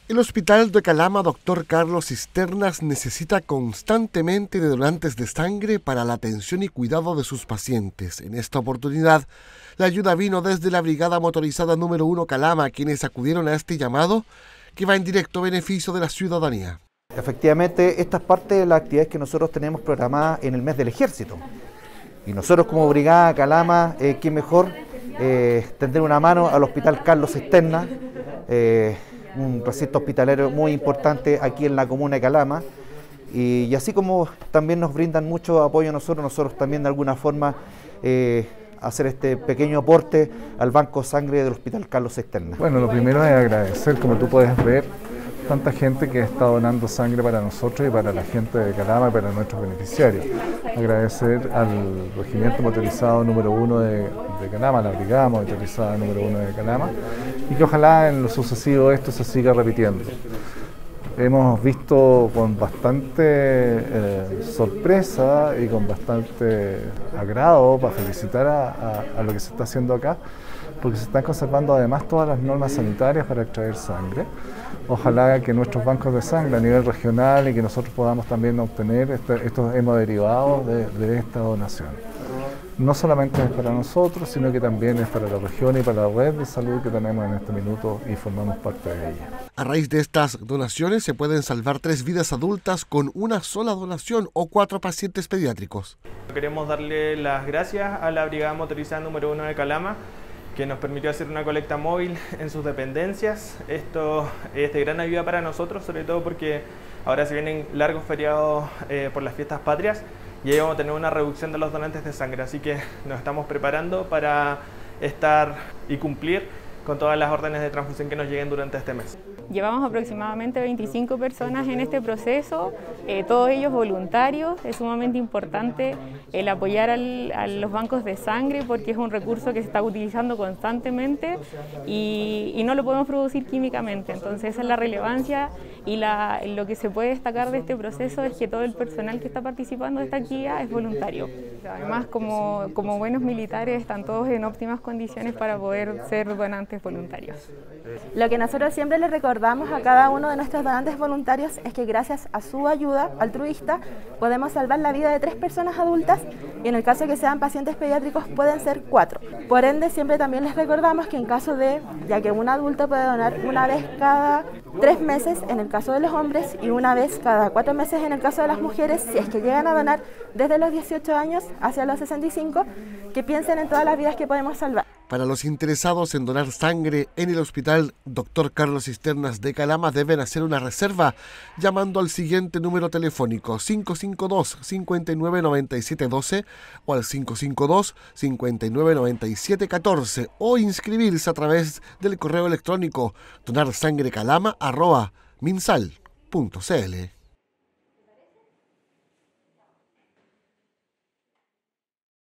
El Hospital de Calama Dr. Carlos Cisternas necesita constantemente de donantes de sangre para la atención y cuidado de sus pacientes. En esta oportunidad, la ayuda vino desde la Brigada Motorizada número 1 Calama, quienes acudieron a este llamado que va en directo beneficio de la ciudadanía. Efectivamente, esta es parte de las actividades que nosotros tenemos programadas en el mes del Ejército. Y nosotros como Brigada Calama, qué mejor tender una mano al Hospital Carlos Cisternas, un recinto hospitalario muy importante aquí en la comuna de Calama, y así como también nos brindan mucho apoyo a nosotros también de alguna forma hacer este pequeño aporte al Banco de Sangre del Hospital Carlos Cisternas. Bueno, lo primero es agradecer, como tú puedes ver, tanta gente que está donando sangre para nosotros y para la gente de Calama y para nuestros beneficiarios. Agradecer al Regimiento Motorizado número 1 de Calama, la Brigada Motorizada número 1 de Calama, y que ojalá en lo sucesivo esto se siga repitiendo. Hemos visto con bastante sorpresa y con bastante agrado para felicitar a lo que se está haciendo acá, porque se están conservando además todas las normas sanitarias para extraer sangre. Ojalá que nuestros bancos de sangre a nivel regional y que nosotros podamos también obtener estos hemoderivados de esta donación. No solamente es para nosotros, sino que también es para la región y para la red de salud que tenemos en este minuto y formamos parte de ella. A raíz de estas donaciones se pueden salvar 3 vidas adultas con una sola donación o 4 pacientes pediátricos. Queremos darle las gracias a la Brigada Motorizada número 1 de Calama, que nos permitió hacer una colecta móvil en sus dependencias. Esto es de gran ayuda para nosotros, sobre todo porque ahora se vienen largos feriados por las fiestas patrias y ahí vamos a tener una reducción de los donantes de sangre, así que nos estamos preparando para estar y cumplir con todas las órdenes de transfusión que nos lleguen durante este mes. Llevamos aproximadamente 25 personas en este proceso, todos ellos voluntarios. Es sumamente importante el apoyar a los bancos de sangre porque es un recurso que se está utilizando constantemente y no lo podemos producir químicamente. Entonces esa es la relevancia y lo que se puede destacar de este proceso es que todo el personal que está participando de esta actividad es voluntario. Además, como buenos militares, están todos en óptimas condiciones para poder ser donantes voluntarios. Lo que nosotros siempre les recordamos a cada uno de nuestros donantes voluntarios es que gracias a su ayuda altruista podemos salvar la vida de 3 personas adultas y en el caso de que sean pacientes pediátricos pueden ser 4. Por ende, siempre también les recordamos que en caso de, ya que un adulto puede donar una vez cada 3 meses en el caso de los hombres y una vez cada 4 meses en el caso de las mujeres, si es que llegan a donar desde los 18 años hacia los 65, que piensen en todas las vidas que podemos salvar. Para los interesados en donar sangre en el Hospital Dr. Carlos Cisternas de Calama deben hacer una reserva llamando al siguiente número telefónico 552-599712 o al 552-599714 o inscribirse a través del correo electrónico donarsangrecalama@minsal.cl.